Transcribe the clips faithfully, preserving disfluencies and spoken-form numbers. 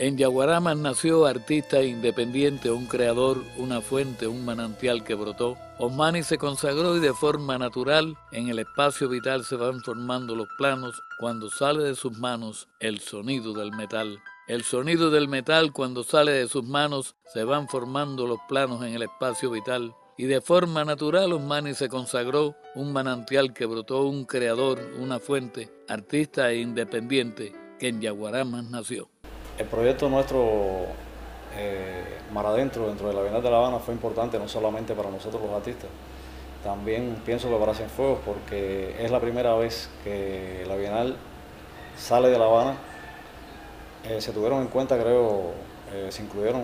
En Yaguaramas nació artista independiente, un creador, una fuente, un manantial que brotó. Osmani se consagró y de forma natural en el espacio vital se van formando los planos cuando sale de sus manos el sonido del metal. El sonido del metal cuando sale de sus manos se van formando los planos en el espacio vital. Y de forma natural Osmani se consagró, un manantial que brotó, un creador, una fuente, artista e independiente que en Yaguaramas nació. El proyecto nuestro eh, Mar Adentro dentro de la Bienal de La Habana fue importante no solamente para nosotros los artistas, también pienso que para Cienfuegos, porque es la primera vez que la Bienal sale de La Habana. Eh, se tuvieron en cuenta, creo, eh, se incluyeron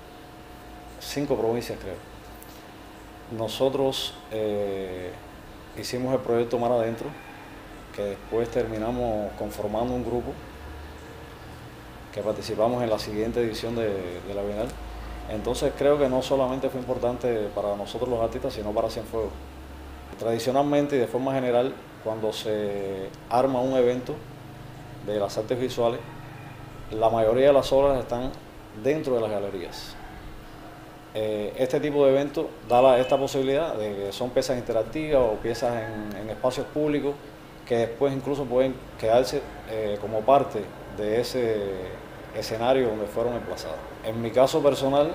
cinco provincias, creo. Nosotros eh, hicimos el proyecto Mar Adentro, que después terminamos conformando un grupo que participamos en la siguiente edición de, de la Bienal. Entonces creo que no solamente fue importante para nosotros los artistas, sino para Cienfuegos. Tradicionalmente y de forma general, cuando se arma un evento de las artes visuales, la mayoría de las obras están dentro de las galerías. Eh, este tipo de eventos da la, esta posibilidad de que son piezas interactivas o piezas en, en espacios públicos que después incluso pueden quedarse eh, como parte de ese escenario donde fueron emplazados. En mi caso personal,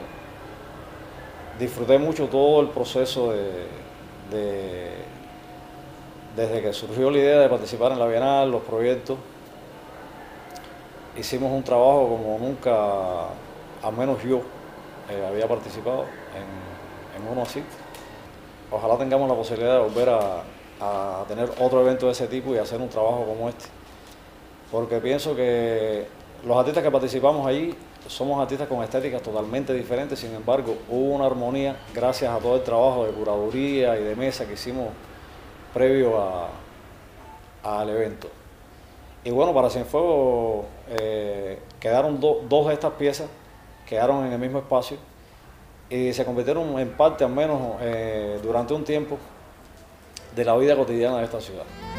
disfruté mucho todo el proceso de, de, desde que surgió la idea de participar en la Bienal, los proyectos. Hicimos un trabajo como nunca, al menos yo, eh, había participado en, en uno así. Ojalá tengamos la posibilidad de volver a, a tener otro evento de ese tipo y hacer un trabajo como este, porque pienso que los artistas que participamos allí somos artistas con estéticas totalmente diferentes. Sin embargo, hubo una armonía gracias a todo el trabajo de curaduría y de mesa que hicimos previo a, al evento. Y bueno, para Cienfuegos eh, quedaron do, dos de estas piezas, quedaron en el mismo espacio y se convirtieron en parte, al menos eh, durante un tiempo, de la vida cotidiana de esta ciudad.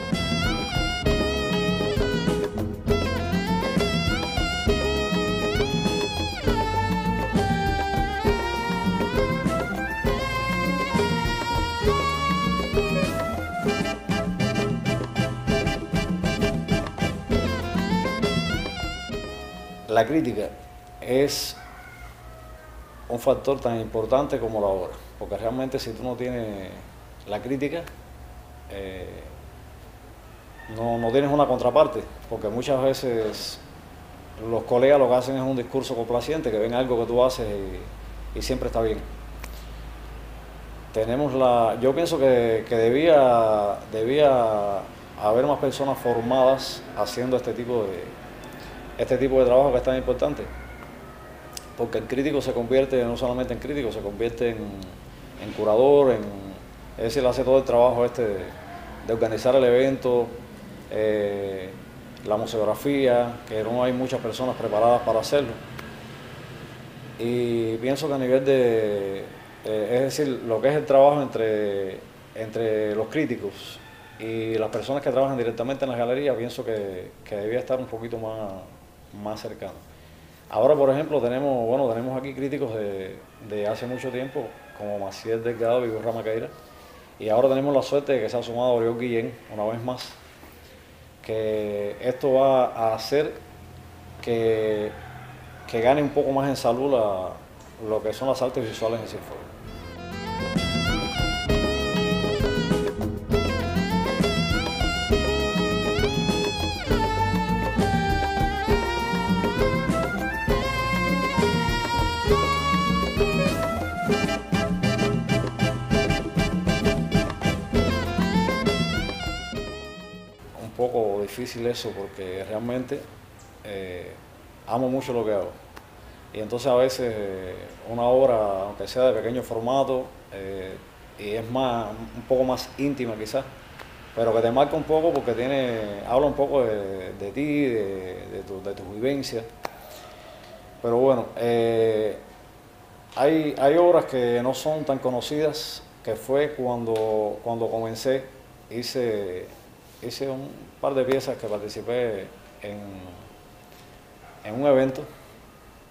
La crítica es un factor tan importante como la obra, porque realmente si tú no tienes la crítica, eh, no, no tienes una contraparte, porque muchas veces los colegas lo que hacen es un discurso complaciente, que ven algo que tú haces y, y siempre está bien. Tenemos la, yo pienso que, que debía, debía haber más personas formadas haciendo este tipo de, este tipo de trabajo que es tan importante, porque el crítico se convierte no solamente en crítico, se convierte en, en curador, en, es decir, hace todo el trabajo este de, de organizar el evento, eh, la museografía, que no hay muchas personas preparadas para hacerlo. Y pienso que a nivel de, eh, es decir, lo que es el trabajo entre, entre los críticos y las personas que trabajan directamente en las galerías, pienso que, que debía estar un poquito más, más cercano. Ahora, por ejemplo, tenemos, bueno, tenemos aquí críticos de, de hace mucho tiempo, como Maciel Delgado y Borja Maqueira, y ahora tenemos la suerte de que se ha sumado Oriol Guillén, una vez más, que esto va a hacer que, que gane un poco más en salud la, lo que son las artes visuales en Cienfuegos. Un poco difícil eso, porque realmente eh, amo mucho lo que hago. Y entonces a veces eh, una obra, aunque sea de pequeño formato, eh, y es más, un poco más íntima quizás, pero que te marca un poco porque tiene, habla un poco de, de ti, de, de, tu, de tus vivencias. Pero bueno, eh, hay, hay obras que no son tan conocidas, que fue cuando, cuando comencé, hice, hice un par de piezas que participé en, en un evento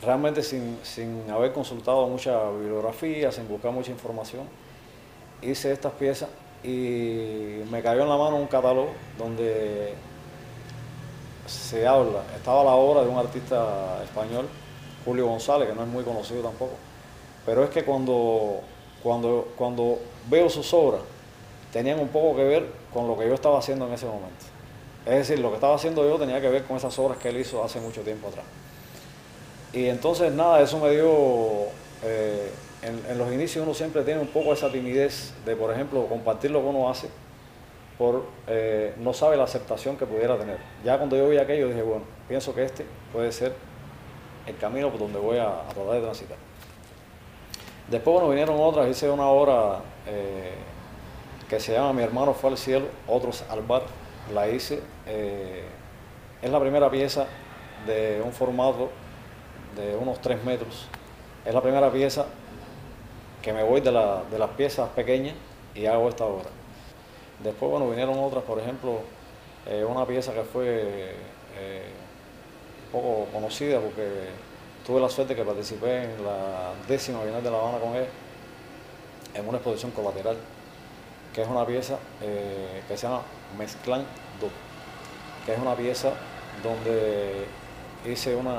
realmente sin, sin haber consultado mucha bibliografía, sin buscar mucha información, hice estas piezas y me cayó en la mano un catálogo donde se habla, estaba la obra de un artista español, Julio González, que no es muy conocido tampoco, pero es que cuando, cuando, cuando veo sus obras, tenían un poco que ver con lo que yo estaba haciendo en ese momento. Es decir, lo que estaba haciendo yo tenía que ver con esas obras que él hizo hace mucho tiempo atrás. Y entonces nada, eso me dio, eh, en, en los inicios uno siempre tiene un poco esa timidez de, por ejemplo, compartir lo que uno hace, por eh, no sabe la aceptación que pudiera tener. Ya cuando yo vi aquello dije, bueno, pienso que este puede ser el camino por donde voy a, a tratar de transitar. Después, bueno, vinieron otras, hice una obra eh, que se llama Mi hermano fue al cielo, otros al bar, la hice, eh, es la primera pieza de un formato de unos tres metros, es la primera pieza que me voy de, la, de las piezas pequeñas y hago esta obra. Después, bueno, vinieron otras, por ejemplo, eh, una pieza que fue eh, un poco conocida porque tuve la suerte que participé en la décima Bienal de La Habana con él, en una exposición colateral, que es una pieza eh, que se llama Mezclán dos, que es una pieza donde hice una,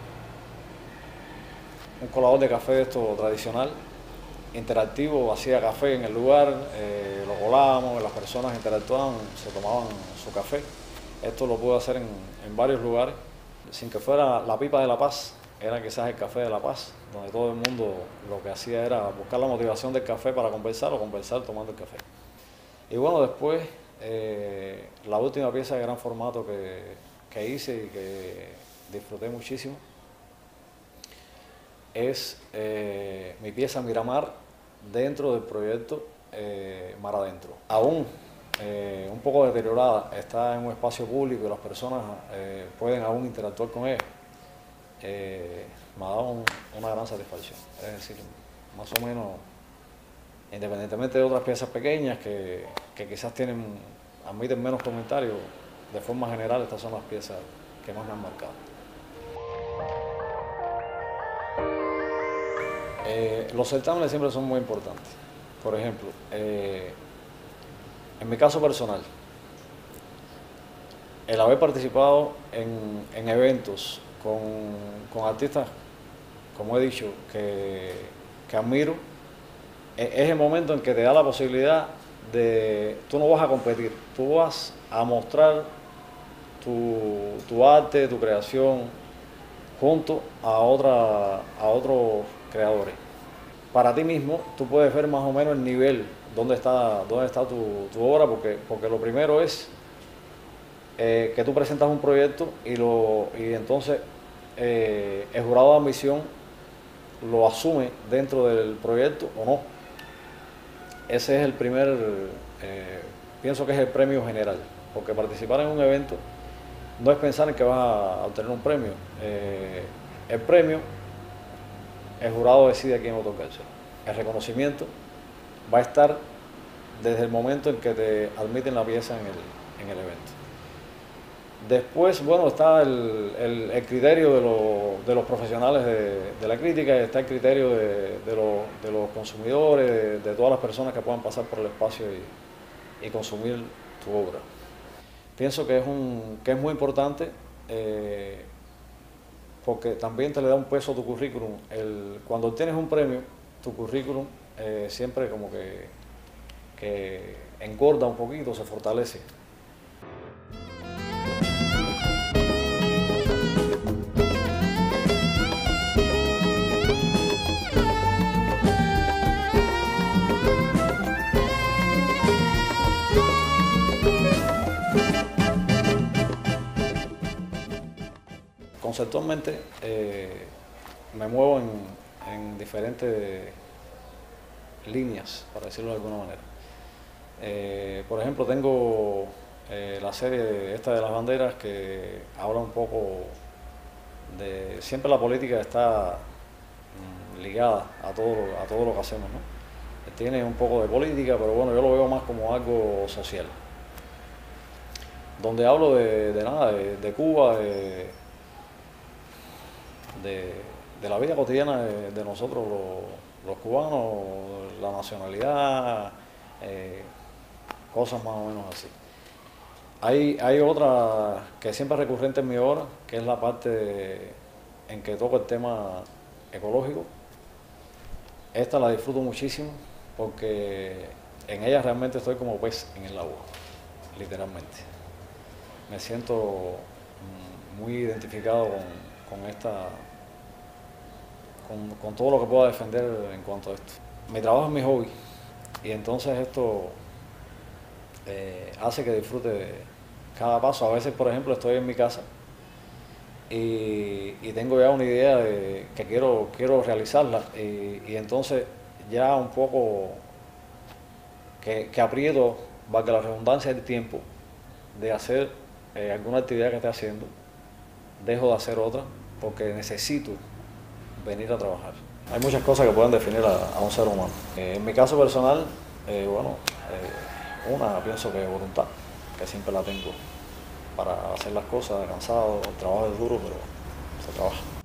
un colador de café de esto tradicional, interactivo, hacía café en el lugar, eh, lo colábamos, las personas interactuaban, se tomaban su café. Esto lo pude hacer en, en varios lugares, sin que fuera la pipa de la paz, era quizás el café de la paz, donde todo el mundo lo que hacía era buscar la motivación del café para conversar o conversar tomando el café. Y bueno, después, eh, la última pieza de gran formato que, que hice y que disfruté muchísimo es eh, mi pieza Miramar dentro del proyecto eh, Mar Adentro. Aún eh, un poco deteriorada, está en un espacio público y las personas eh, pueden aún interactuar con ella. Eh, me ha dado un, una gran satisfacción. Es decir, más o menos, independientemente de otras piezas pequeñas que, que quizás tienen, admiten menos comentarios, de forma general estas son las piezas que más me han marcado. Eh, los certámenes siempre son muy importantes. Por ejemplo, eh, en mi caso personal, el haber participado en, en eventos con, con artistas, como he dicho, que, que admiro, es, es el momento en que te da la posibilidad de, tú no vas a competir, tú vas a mostrar tu, tu arte, tu creación, junto a, otra, a otros creadores. Para ti mismo, tú puedes ver más o menos el nivel, dónde está, dónde está tu, tu obra, porque, porque lo primero es eh, que tú presentas un proyecto y, lo, y entonces eh, el jurado de admisión lo asume dentro del proyecto o no. Ese es el primer, eh, pienso que es el premio general, porque participar en un evento no es pensar en que vas a obtener un premio. Eh, el premio, el jurado decide a quién otorgárselo. El reconocimiento va a estar desde el momento en que te admiten la pieza en el, en el evento. Después, bueno, está el, el, el criterio de, lo, de los profesionales de, de la crítica, está el criterio de, de, lo, de los consumidores, de, de todas las personas que puedan pasar por el espacio y, y consumir tu obra. Pienso que es, un, que es muy importante eh, porque también te le da un peso a tu currículum. El, cuando obtienes un premio, tu currículum eh, siempre como que, que engorda un poquito, se fortalece. Conceptualmente eh, me muevo en, en diferentes líneas, para decirlo de alguna manera. Eh, por ejemplo, tengo eh, la serie esta de las banderas que habla un poco de... Siempre la política está mm, ligada a todo, a todo lo que hacemos, ¿no? Tiene un poco de política, pero bueno, yo lo veo más como algo social. Donde hablo de, de nada, de, de Cuba, de... De, de la vida cotidiana de, de nosotros los, los cubanos, la nacionalidad, eh, cosas más o menos así. Hay, hay otra que siempre es recurrente en mi obra, que es la parte de, en que toco el tema ecológico. Esta la disfruto muchísimo porque en ella realmente estoy como pez en el agua, literalmente. Me siento muy identificado con, con esta, con, con todo lo que pueda defender en cuanto a esto. Mi trabajo es mi hobby y entonces esto eh, hace que disfrute cada paso. A veces, por ejemplo, estoy en mi casa y, y tengo ya una idea de que quiero, quiero realizarla y, y entonces ya un poco que, que aprieto, valga la redundancia, el tiempo de hacer eh, alguna actividad que esté haciendo, dejo de hacer otra porque necesito venir a trabajar. Hay muchas cosas que pueden definir a, a un ser humano. Eh, en mi caso personal, eh, bueno, eh, una pienso que es voluntad, que siempre la tengo para hacer las cosas, cansado, el trabajo es duro, pero se trabaja.